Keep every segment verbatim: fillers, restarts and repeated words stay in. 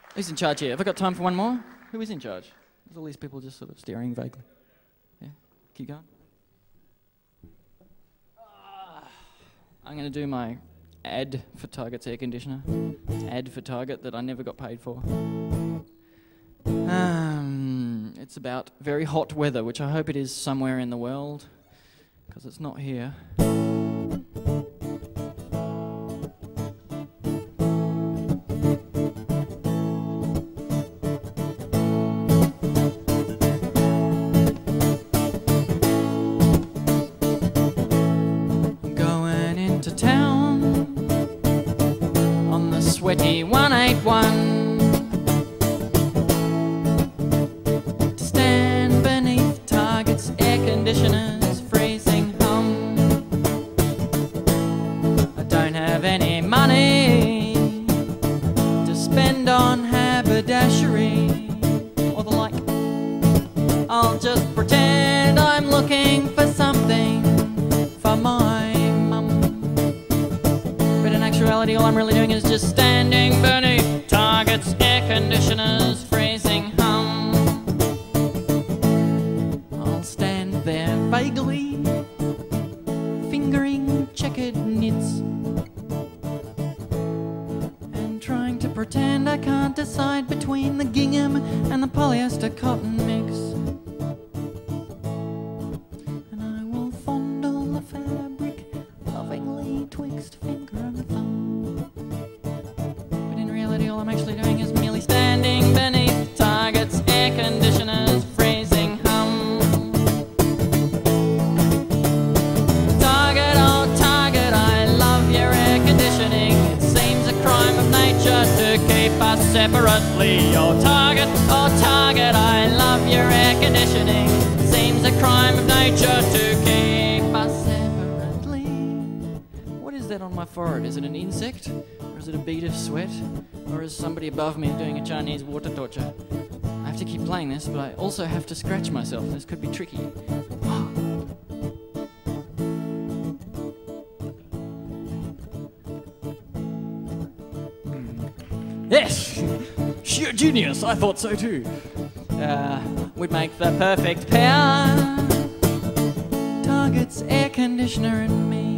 Who's in charge here? Have I got time for one more? Who is in charge? There's all these people just sort of staring vaguely. Yeah, keep going. Uh, I'm going to do my ad for Target's air conditioner. Ad for Target that I never got paid for. Um, it's about very hot weather, which I hope it is somewhere in the world, because it's not here. Sweaty one eighty-one to stand beneath Target's air conditioner's freezing hum. I don't have any money to spend on haberdashery or the like. I'll just pretend I'm looking for something for my mum. But in actuality, all I'm really doing is just standing beneath Target's air conditioner's freezing hum. I'll stand there vaguely, fingering checkered knits, and trying to pretend I can't decide between the gingham and the polyester cotton mix. And I will fondle the fabric lovingly twixt finger and thumb. But in reality, all I'm actually doing is merely standing beneath Target's air conditioner's freezing hum. Target, oh Target, I love your air conditioning. It seems a crime of nature to keep us separately. Oh Target, oh Target, I love your air conditioning. It seems a crime of nature to keep us separately. What is that on my forehead? Is it an insect? Or is it a bead of sweat? Or is somebody above me doing a Chinese water torture? I have to keep playing this, but I also have to scratch myself. This could be tricky. Yes! Sheer genius! I thought so too. Uh, we'd make the perfect pair. Target's air conditioner and me.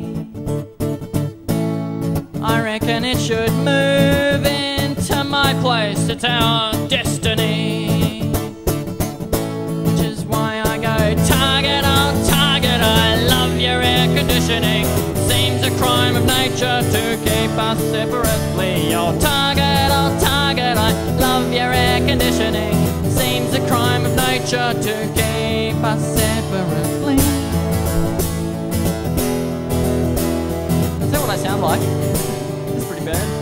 I reckon it should move into my place. It's our destiny. Which is why I go, Target, oh Target, I love your air conditioning. Seems a crime of nature to keep us separately. Oh Target, oh Target, I love your air conditioning. Seems a crime of nature to keep us separately. Is that what I sound like? It's pretty bad.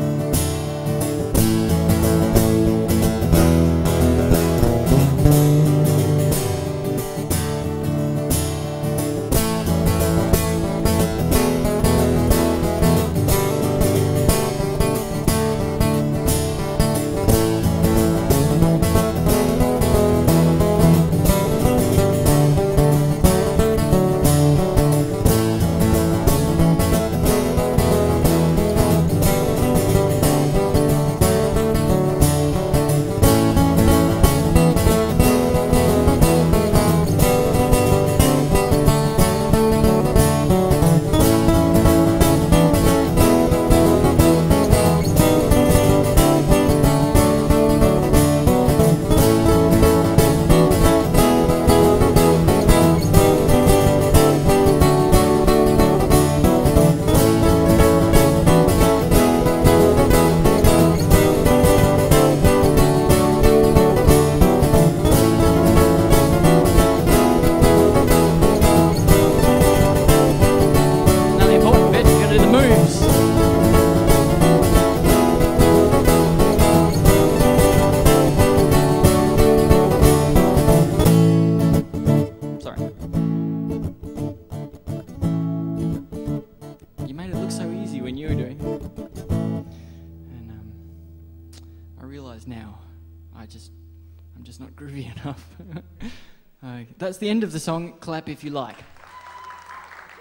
That's the end of the song. Clap if you like.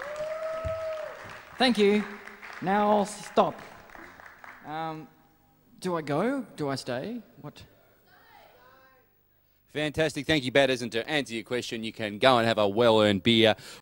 Thank you. Now I'll stop. Um, Do I go? Do I stay? What? Fantastic. Thank you, Batters. And to answer your question, you can go and have a well-earned beer